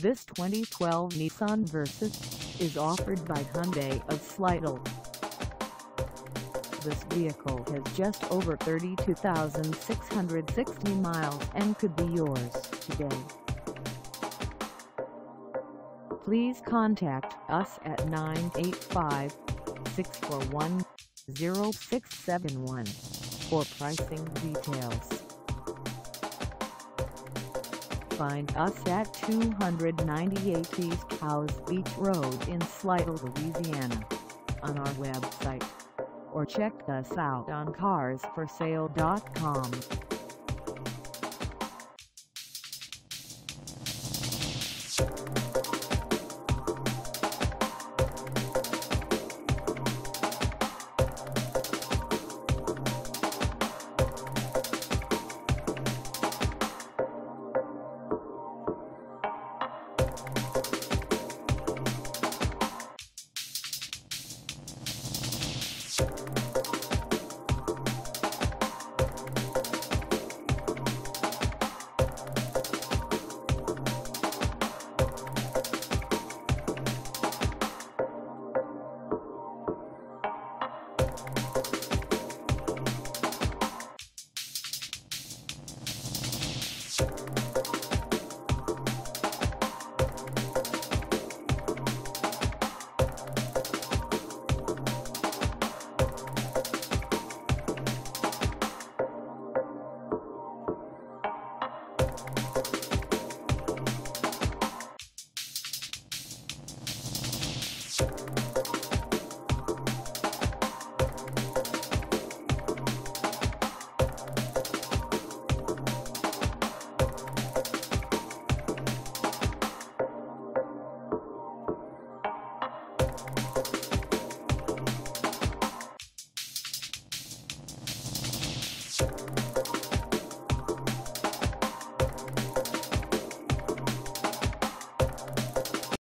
This 2012 Nissan Versa is offered by Hyundai of Slidell. This vehicle has just over 32,660 miles and could be yours today. Please contact us at 985-641-0671 for pricing details. Find us at 298 East Howze Beach Road in Slidell, Louisiana, on our website, or check us out on carsforsale.com. You